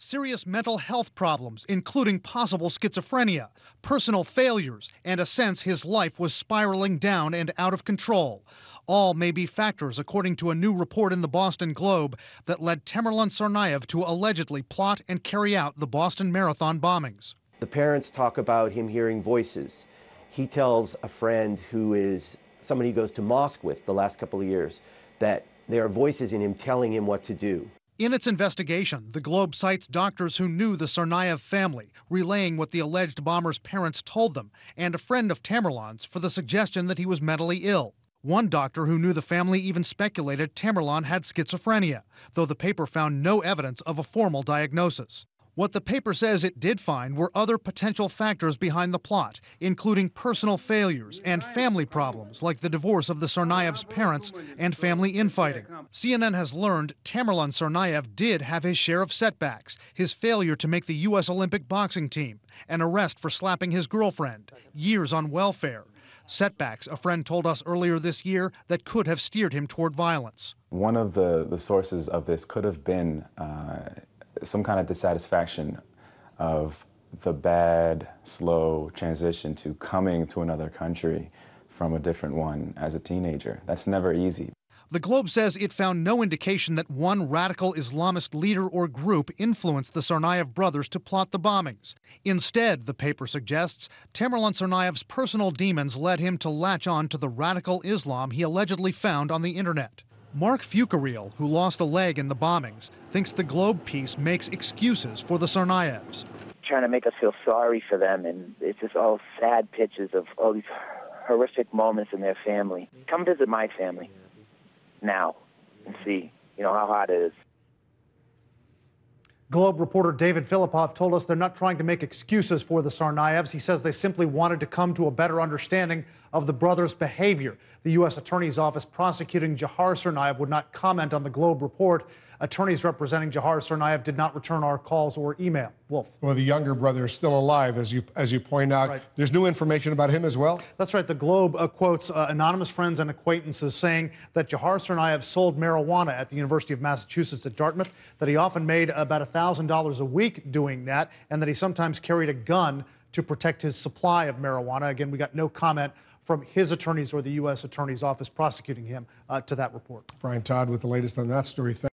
Serious mental health problems, including possible schizophrenia, personal failures, and a sense his life was spiraling down and out of control. All may be factors, according to a new report in the Boston Globe, that led Tamerlan Tsarnarev to allegedly plot and carry out the Boston Marathon bombings. The parents talk about him hearing voices. He tells a friend who is somebody he goes to mosque with the last couple of years that there are voices in him telling him what to do. In its investigation, the Globe cites doctors who knew the Tsarnarev family, relaying what the alleged bomber's parents told them, and a friend of Tamerlan's for the suggestion that he was mentally ill. One doctor who knew the family even speculated Tamerlan had schizophrenia, though the paper found no evidence of a formal diagnosis. What the paper says it did find were other potential factors behind the plot, including personal failures and family problems like the divorce of the Tsarnaev's parents and family infighting. CNN has learned Tamerlan Tsarnarev did have his share of setbacks, his failure to make the U.S. Olympic boxing team, an arrest for slapping his girlfriend, years on welfare. Setbacks, a friend told us earlier this year, that could have steered him toward violence. One of the sources of this could have been some kind of dissatisfaction of the bad, slow transition to coming to another country from a different one as a teenager. That's never easy. The Globe says it found no indication that one radical Islamist leader or group influenced the Tsarnarev brothers to plot the bombings. Instead, the paper suggests, Tamerlan Tsarnaev's personal demons led him to latch on to the radical Islam he allegedly found on the internet. Mark Fucariel, who lost a leg in the bombings, thinks the Globe piece makes excuses for the Tsarnaevs. Trying to make us feel sorry for them, and it's just all sad pictures of all these horrific moments in their family. Come visit my family now and see, how hard it is. Globe reporter David Filipov told us they're not trying to make excuses for the Tsarnaevs. He says they simply wanted to come to a better understanding of the brothers' behavior. The U.S. Attorney's Office prosecuting Dzhokhar Tsarnaev would not comment on the Globe report. Attorneys representing Dzhokhar Tsarnaev did not return our calls or email. Wolf. Well, the younger brother is still alive, as you point out. Right. There's new information about him as well? That's right. The Globe quotes anonymous friends and acquaintances saying that Dzhokhar Tsarnaev sold marijuana at the University of Massachusetts at Dartmouth, that he often made about $1,000 a week doing that, and that he sometimes carried a gun to protect his supply of marijuana. Again, we got no comment from his attorneys or the U.S. Attorney's Office prosecuting him to that report. Brian Todd with the latest on that story.